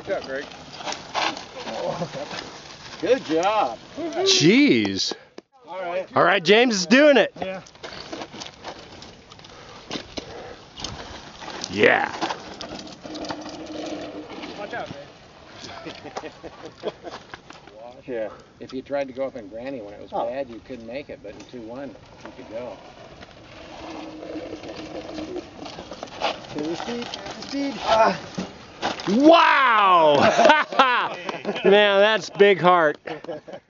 Watch out, Greg. Good job. Jeez. All right, James is doing it. Yeah. Yeah. Watch out, Greg. Yeah. If you tried to go up in Granny when it was bad, you couldn't make it, but in 2-1, you could go. Speed. Wow! Man, that's big heart.